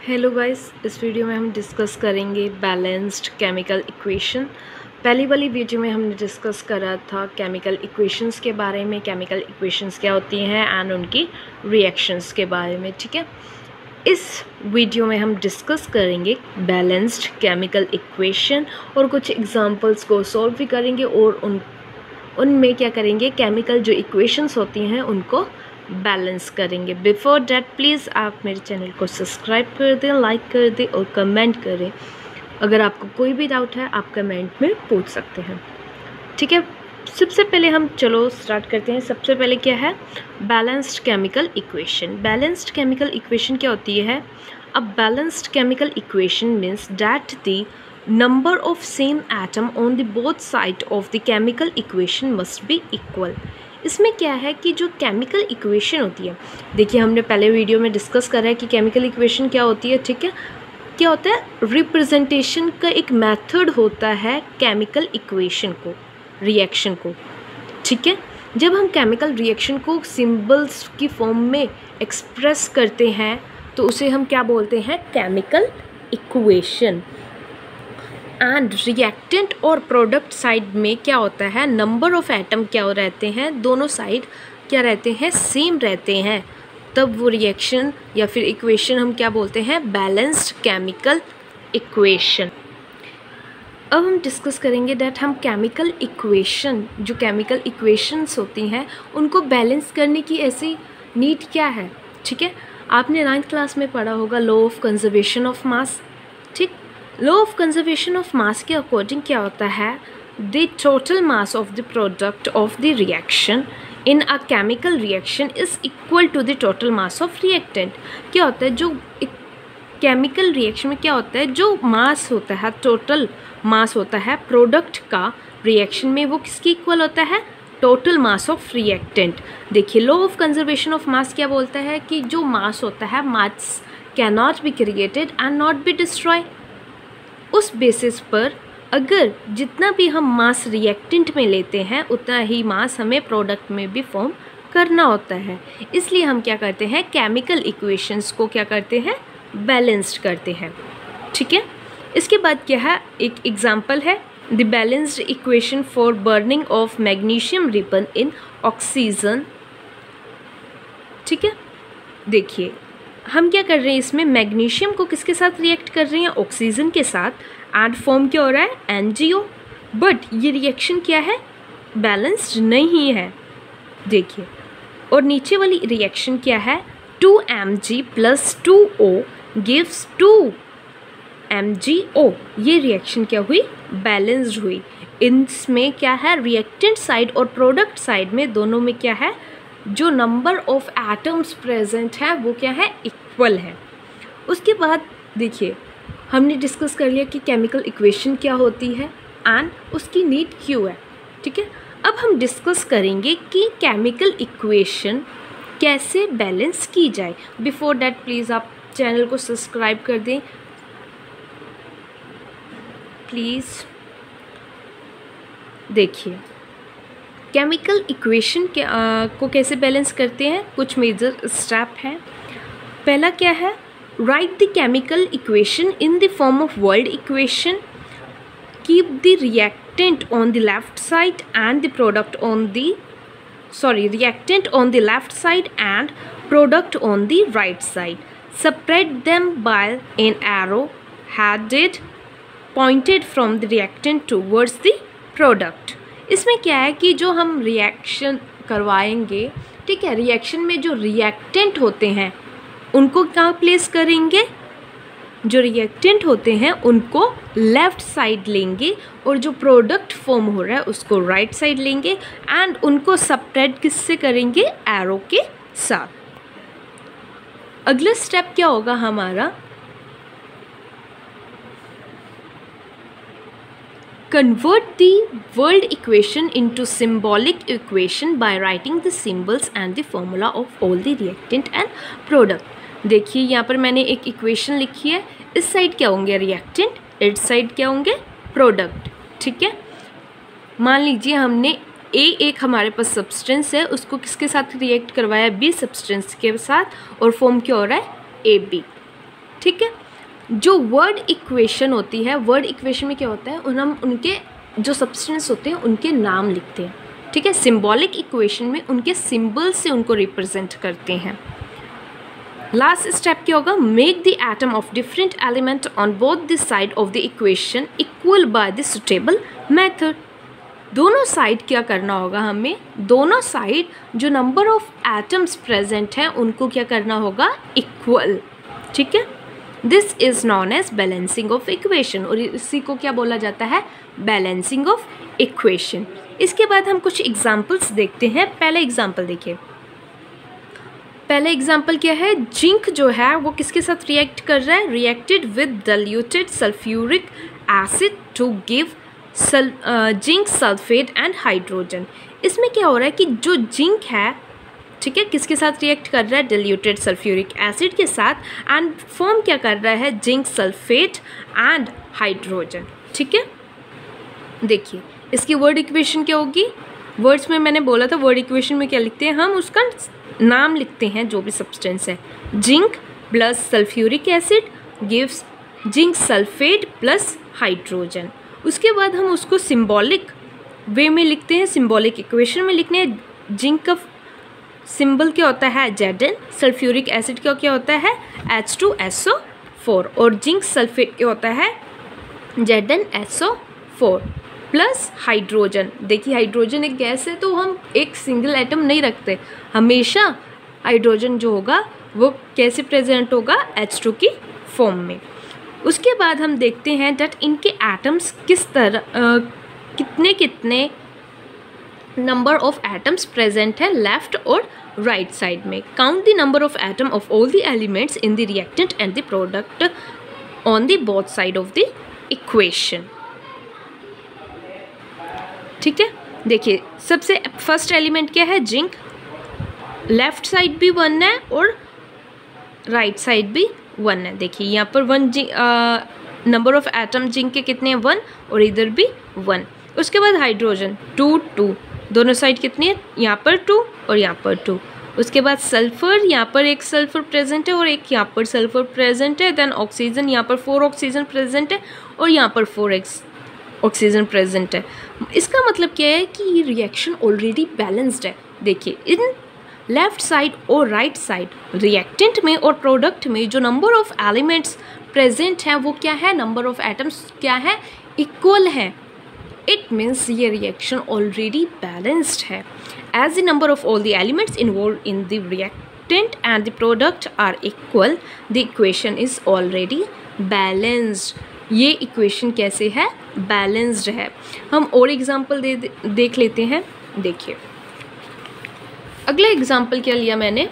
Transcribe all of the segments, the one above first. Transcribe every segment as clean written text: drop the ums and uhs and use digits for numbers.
Hello guys, इस video में हम डिस्कस करेंगे बैलेंस्ड केमिकल इक्वेशन। पहली वाली वीडियो में हमने डिस्कस करा था केमिकल इक्वेशंस के बारे में, केमिकल इक्वेशंस क्या होती हैं एंड उनकी रिएक्शंस के बारे में। ठीक है, इस वीडियो में हम डिस्कस करेंगे बैलेंस्ड केमिकल इक्वेशन और कुछ एग्जांपल्स को सॉल्व भी करेंगे और उनमें क्या करेंगे, केमिकल जो इक्वेशंस होती हैं उनको बैलेंस करेंगे। बिफोर डैट प्लीज़ आप मेरे चैनल को सब्सक्राइब कर दें, लाइक कर दें और कमेंट करें। अगर आपको कोई भी डाउट है आप कमेंट में पूछ सकते हैं। ठीक है, सबसे पहले हम चलो स्टार्ट करते हैं। सबसे पहले क्या है balanced chemical equation. Balanced chemical equation क्या होती है? A balanced chemical equation means that the number of same atom on the both side of the chemical equation must be equal। इसमें क्या है कि जो केमिकल इक्वेशन होती है, देखिए हमने पहले वीडियो में डिस्कस करा है कि केमिकल इक्वेशन क्या होती है। ठीक है, क्या होता है, रिप्रेजेंटेशन का एक मेथड होता है केमिकल इक्वेशन को, रिएक्शन को। ठीक है, जब हम केमिकल रिएक्शन को सिंबल्स की फॉर्म में एक्सप्रेस करते हैं तो उसे हम क्या बोलते हैं, केमिकल इक्वेशन। एंड रिएक्टेंट और प्रोडक्ट साइड में क्या होता है, नंबर ऑफ एटम क्या रहते हैं, दोनों साइड क्या रहते हैं, सेम रहते हैं। तब वो रिएक्शन या फिर इक्वेशन हम क्या बोलते हैं, बैलेंस्ड केमिकल इक्वेशन। अब हम डिस्कस करेंगे दैट हम केमिकल इक्वेशन, जो केमिकल इक्वेशंस होती हैं उनको बैलेंस करने की ऐसी नीड क्या है। ठीक है, आपने 9th क्लास में पढ़ा होगा law of conservation of mass. ठीक, law of conservation of mass के अकॉर्डिंग क्या होता है, the total mass of the product of the reaction in a chemical reaction is equal to the total mass of reactant. क्या होता है, जो chemical reaction में क्या होता है, जो मास होता है, टोटल मास होता है प्रोडक्ट का रिएक्शन में, वो किसकी इक्वल होता है, टोटल मास ऑफ रिएक्टेंट। देखिए law of conservation of mass क्या बोलता है कि जो मास होता है, mass can not be created and not be destroy. उस बेसिस पर अगर जितना भी हम मास रिएक्टेंट में लेते हैं उतना ही मास हमें प्रोडक्ट में भी फॉर्म करना होता है। इसलिए हम क्या करते हैं, केमिकल इक्वेशंस को क्या करते हैं, बैलेंस्ड करते हैं। ठीक है, इसके बाद क्या है, एक एग्जांपल है the balanced equation for burning of magnesium ribbon in oxygen. ठीक है, देखिए हम क्या कर रहे हैं, इसमें मैग्नीशियम को किसके साथ रिएक्ट कर रहे हैं, ऑक्सीजन के साथ, एंड फॉर्म क्या हो रहा है, NGO। बट ये रिएक्शन क्या है, बैलेंस्ड नहीं है। देखिए, और नीचे वाली रिएक्शन क्या है, 2Mg + 2O गिव्स 2MgO। ये रिएक्शन क्या हुई, बैलेंस्ड हुई। इसमें क्या है, रिएक्टेंट साइड और प्रोडक्ट साइड में दोनों में क्या है, जो नंबर ऑफ एटम्स प्रेजेंट है वो क्या है, इक्वल है। उसके बाद देखिए हमने डिस्कस कर लिया कि केमिकल इक्वेशन क्या होती है एंड उसकी नीड क्यों है। ठीक है, अब हम डिस्कस करेंगे कि केमिकल इक्वेशन कैसे बैलेंस की जाए। बिफोर डैट प्लीज़ आप चैनल को सब्सक्राइब कर दें प्लीज़। देखिए केमिकल इक्वेशन को कैसे बैलेंस करते हैं, कुछ मेजर स्टेप हैं। पहला क्या है, write the chemical equation in the form of word equation, keep the reactant on the left side and the product on the reactant on the left side and product on the right side, separate them by an arrow headed pointed from the reactant towards the product. इसमें क्या है कि जो हम reaction करवाएंगे, ठीक है, reaction में जो रिएक्टेंट होते हैं उनको कहाँ प्लेस करेंगे, जो रिएक्टेंट होते हैं उनको लेफ़्ट साइड लेंगे और जो प्रोडक्ट फॉर्म हो रहा है उसको राइट साइड लेंगे एंड उनको सेपरेट किससे करेंगे, एरो के साथ। अगला स्टेप क्या होगा हमारा, convert the world equation into symbolic equation by writing the symbols and the formula of all the reactant and product। देखिए यहाँ पर मैंने एक इक्वेशन लिखी है, इस साइड क्या होंगे रिएक्टेंट, इस साइड क्या होंगे प्रोडक्ट। ठीक है, मान लीजिए हमने एक हमारे पास सब्सटेंस है, उसको किसके साथ रिएक्ट करवाया, B सब्सटेंस के साथ, और फॉर्म क्या हो रहा है, AB। ठीक है। जो वर्ड इक्वेशन होती है, वर्ड इक्वेशन में क्या होता है, हम उनके जो सब्सटेंस होते हैं उनके नाम लिखते हैं, ठीक है। सिंबॉलिक इक्वेशन में उनके सिंबल से उनको रिप्रेजेंट करते हैं। लास्ट स्टेप क्या होगा, make the atom of different element on both the side of the equation equal by the suitable method. दोनों साइड क्या करना होगा, हमें दोनों साइड जो नंबर ऑफ एटम्स प्रेजेंट हैं उनको क्या करना होगा, इक्वल, ठीक है। This is known as balancing of equation, और इसी को क्या बोला जाता है, बैलेंसिंग ऑफ इक्वेशन। इसके बाद हम कुछ एग्जाम्पल्स देखते हैं। पहला एग्जाम्पल देखिए, पहला एग्जाम्पल क्या है, जिंक जो है वो किसके साथ रिएक्ट कर रहा है, reacted with diluted sulphuric acid to give zinc sulphate and hydrogen. इसमें क्या हो रहा है कि जो जिंक है, ठीक है, किसके साथ रिएक्ट कर रहा है, डाइल्यूटेड सल्फ्यूरिक एसिड के साथ, एंड फॉर्म क्या कर रहा है, जिंक सल्फेट एंड हाइड्रोजन, ठीक है। देखिए इसकी वर्ड इक्वेशन क्या होगी, वर्ड्स में मैंने बोला था वर्ड इक्वेशन में क्या लिखते हैं, हम उसका नाम लिखते हैं जो भी सब्सटेंस है। Zinc plus sulphuric acid gives zinc sulphate plus hydrogen. उसके बाद हम उसको सिंबॉलिक वे में लिखते हैं, सिंबॉलिक इक्वेशन में लिखने हैं। जिंक का सिंबल क्या होता है, Zn, सल्फ्यूरिक एसिड का क्या होता है, H2SO4, और जिंक सल्फेट क्या होता है, ZnSO4 प्लस हाइड्रोजन। देखिए हाइड्रोजन एक गैस है तो हम एक सिंगल एटम नहीं रखते, हमेशा हाइड्रोजन जो होगा वो कैसे प्रेजेंट होगा, H2 की फॉर्म में। उसके बाद हम देखते हैं दैट इनके एटम्स किस तरह कितने कितने नंबर ऑफ एटम्स प्रेजेंट है लेफ्ट और राइट साइड में। Count the number of atom of all the elements in the reactant and the product on the both side of the equation, ठीक है। देखिए सबसे फर्स्ट एलिमेंट क्या है, zinc, left side भी 1 है और राइट साइड भी 1 है। देखिए यहाँ पर 1 नंबर ऑफ एटम जिंक के कितने हैं, 1, और इधर भी 1। उसके बाद हाइड्रोजन 2 2, दोनों साइड कितनी है, यहाँ पर 2 और यहाँ पर 2। उसके बाद सल्फर, यहाँ पर एक सल्फर प्रेजेंट है और एक यहाँ पर सल्फर प्रेजेंट है। देन ऑक्सीजन, यहाँ पर 4 ऑक्सीजन प्रेजेंट है और यहाँ पर 4 ऑक्सीजन प्रेजेंट है। इसका मतलब क्या है कि ये रिएक्शन ऑलरेडी बैलेंस्ड है। देखिए इन लेफ्ट साइड और राइट साइड रिएक्टेंट में और प्रोडक्ट में जो नंबर ऑफ एलिमेंट्स प्रेजेंट हैं वो क्या है, नंबर ऑफ एटम्स क्या है, इक्वल है। इट मीन्स ये रिएक्शन ऑलरेडी बैलेंस्ड है। As the number of all the elements involve in the reactant and the product are equal, the equation is already balanced. ये इक्वेशन कैसे है, balanced है। हम और एग्जाम्पल देख लेते हैं। देखिए अगला एग्जाम्पल क्या लिया मैंने,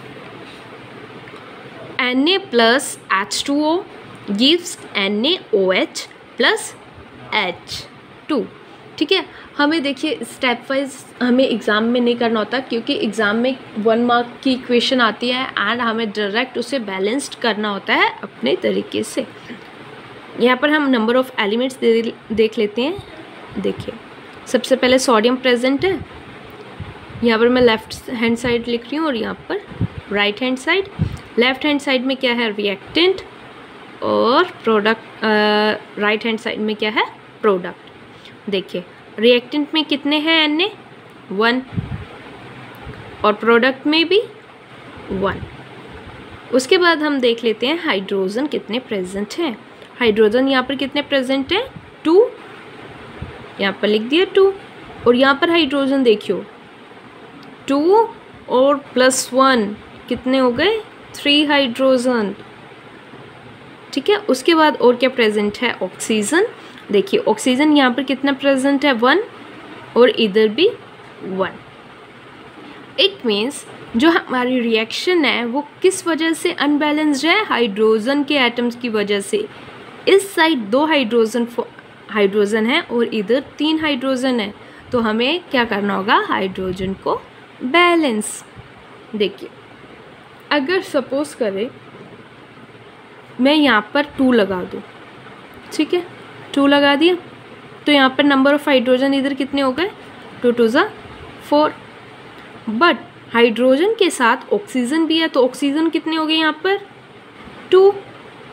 Na plus H2O gives NaOH plus H2, ठीक है। हमें देखिए स्टेप वाइज हमें एग्ज़ाम में नहीं करना होता, क्योंकि एग्ज़ाम में 1 मार्क की इक्वेशन आती है एंड हमें डायरेक्ट उसे बैलेंस्ड करना होता है अपने तरीके से। यहाँ पर हम नंबर ऑफ एलिमेंट्स देख लेते हैं। देखिए सबसे पहले सोडियम प्रेजेंट है, यहाँ पर मैं लेफ़्ट हैंड साइड लिख रही हूँ और यहाँ पर right hand side. Left hand side में क्या है, रिएक्टेंट, और प्रोडक्ट राइट हैंड साइड में क्या है, प्रोडक्ट। देखिए रिएक्टेंट में कितने हैं, Na 1, और प्रोडक्ट में भी 1। उसके बाद हम देख लेते हैं हाइड्रोजन कितने प्रेजेंट हैं। हाइड्रोजन यहाँ पर कितने प्रेजेंट हैं, 2, यहाँ पर लिख दिया 2, और यहाँ पर हाइड्रोजन देखियो 2 और प्लस 1 कितने हो गए, 3 हाइड्रोजन, ठीक है। उसके बाद और क्या प्रेजेंट है, ऑक्सीजन। देखिए ऑक्सीजन यहाँ पर कितना प्रेजेंट है, 1, और इधर भी 1। इट मीन्स जो हमारी रिएक्शन है वो किस वजह से अनबैलेंस्ड है, हाइड्रोजन के एटम्स की वजह से। इस साइड 2 हाइड्रोजन है और इधर 3 हाइड्रोजन है, तो हमें क्या करना होगा, हाइड्रोजन को बैलेंस। देखिए अगर सपोज करें मैं यहाँ पर 2 लगा दूँ, ठीक है, 2 लगा दिया, तो यहाँ पर नंबर ऑफ हाइड्रोजन इधर कितने हो गए, 2 2 ज़ा 4। बट हाइड्रोजन के साथ ऑक्सीजन भी है, तो ऑक्सीजन कितने हो गए यहाँ पर, 2,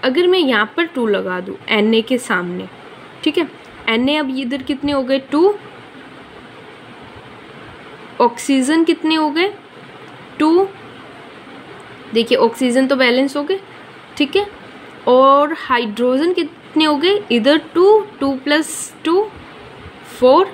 अगर मैं यहाँ पर 2 लगा दूँ Na के सामने, ठीक है, Na अब इधर कितने हो गए 2, ऑक्सीजन कितने हो गए 2, देखिए ऑक्सीजन तो बैलेंस हो गए, ठीक है, और हाइड्रोजन कितने हो गए इधर 2, 2 + 2 4,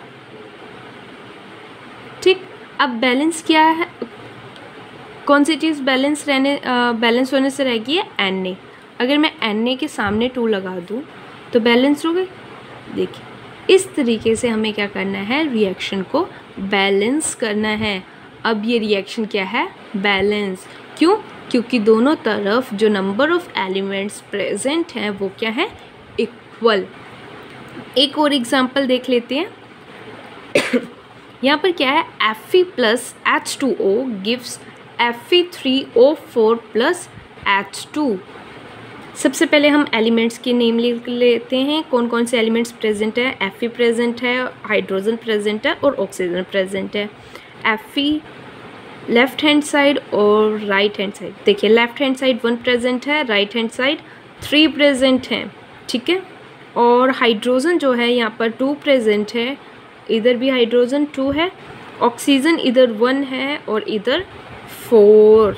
ठीक। अब बैलेंस क्या है, कौन सी चीज़ बैलेंस होने से रहेगी है Na। अगर मैं Na के सामने 2 लगा दूँ तो बैलेंस हो गई। देखिए इस तरीके से हमें क्या करना है, रिएक्शन को बैलेंस करना है। अब ये रिएक्शन क्या है, बैलेंस। क्यों? क्योंकि दोनों तरफ जो नंबर ऑफ एलिमेंट्स प्रेजेंट हैं वो क्या है, इक्वल। एक और एग्जांपल देख लेते हैं। यहाँ पर क्या है, Fe + H2O gives Fe3O4 + H2। सबसे पहले हम एलिमेंट्स के नेम लिख लेते हैं, कौन कौन से एलिमेंट्स प्रेजेंट है। Fe प्रेजेंट है, हाइड्रोजन प्रेजेंट है और ऑक्सीजन प्रेजेंट है। Fe लेफ्ट हैंड साइड और राइट हैंड साइड, देखिए लेफ्ट हैंड साइड 1 प्रेजेंट है, राइट हैंड साइड 3 प्रेजेंट है, ठीक है। और हाइड्रोजन जो है यहाँ पर 2 प्रेजेंट है, इधर भी हाइड्रोजन 2 है, ऑक्सीजन इधर 1 है और इधर 4,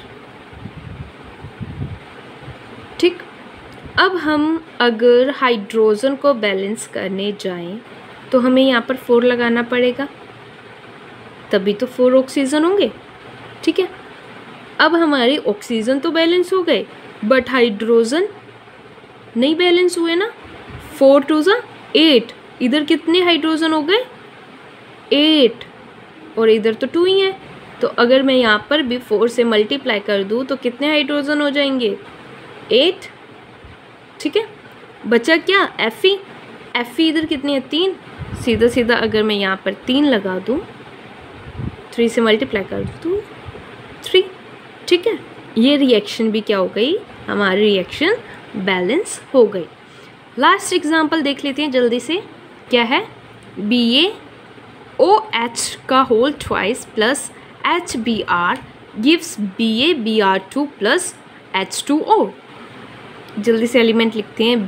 ठीक। अब हम अगर हाइड्रोजन को बैलेंस करने जाएं तो हमें यहाँ पर 4 लगाना पड़ेगा, तभी तो 4 ऑक्सीजन होंगे, ठीक है। अब हमारे ऑक्सीजन तो बैलेंस हो गए बट हाइड्रोजन नहीं बैलेंस हुए ना। 4 × 2 = 8, इधर कितने हाइड्रोजन हो गए 8 और इधर तो 2 ही है। तो अगर मैं यहाँ पर भी 4 से मल्टीप्लाई कर दूँ तो कितने हाइड्रोजन हो जाएंगे 8, ठीक है। बचा क्या, Fe इधर कितनी है 3, सीधा सीधा अगर मैं यहाँ पर 3 लगा दूँ, 3 से मल्टीप्लाई कर दूँ 3, ठीक है। ये रिएक्शन भी क्या हो गई, हमारी रिएक्शन बैलेंस हो गई। लास्ट एग्जांपल देख लेते हैं जल्दी से। क्या है, BaOH का whole twice + HBr gives BaBr2 + H2O। जल्दी से एलिमेंट लिखते हैं,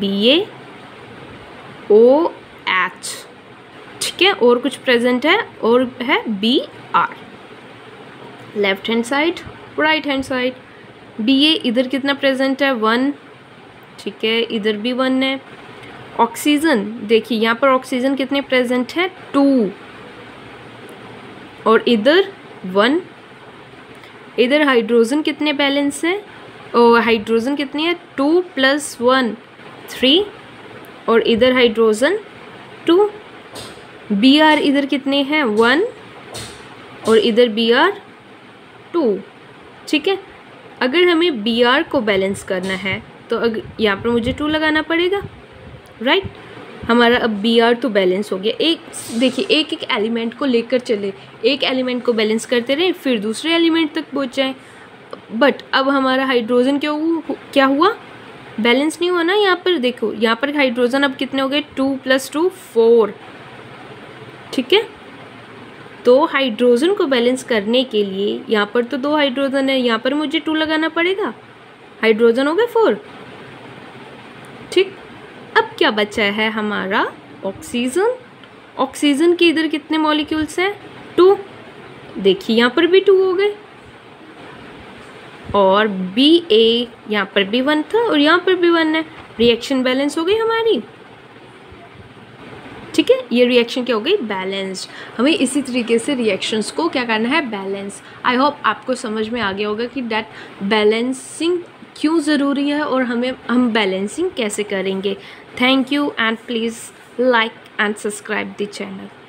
BaOH, ठीक है, और कुछ प्रेजेंट है और है Br, left hand side right hand side. Ba इधर कितना प्रेजेंट है 1, ठीक है, इधर भी 1 है। ऑक्सीजन देखिए यहाँ पर ऑक्सीजन कितने प्रेजेंट है 2 और इधर 1। इधर हाइड्रोजन कितने बैलेंस है, और हाइड्रोजन कितनी है 2 + 1 3 और इधर हाइड्रोजन 2। Br इधर कितने हैं 1 और इधर Br 2, ठीक है। अगर हमें Br को बैलेंस करना है तो यहाँ पर मुझे 2 लगाना पड़ेगा, राइट। हमारा अब Br तो बैलेंस हो गया। एक देखिए एक एक एलिमेंट को लेकर चले, एक एलिमेंट को बैलेंस करते रहे फिर दूसरे एलिमेंट तक पहुँच जाए। बट अब हमारा हाइड्रोजन क्या हुआ, बैलेंस नहीं हुआ ना। यहाँ पर देखो, यहाँ पर हाइड्रोजन अब कितने हो गए 2 + 2 4, ठीक है। तो हाइड्रोजन को बैलेंस करने के लिए यहाँ पर तो 2 हाइड्रोजन है, यहाँ पर मुझे 2 लगाना पड़ेगा, हाइड्रोजन हो गए 4, ठीक। अब क्या बचा है हमारा ऑक्सीजन। ऑक्सीजन के इधर कितने मॉलिक्यूल्स हैं 2, देखिए यहाँ पर भी 2 हो गए और Ba यहाँ पर भी 1 था और यहाँ पर भी 1 है। रिएक्शन बैलेंस हो गई हमारी, ठीक है। ये रिएक्शन क्या हो गई, बैलेंस्ड। हमें इसी तरीके से रिएक्शंस को क्या करना है, बैलेंस। आई होप आपको समझ में आ गया होगा कि दैट बैलेंसिंग क्यों ज़रूरी है और हम बैलेंसिंग कैसे करेंगे। Thank you and please like and subscribe the channel.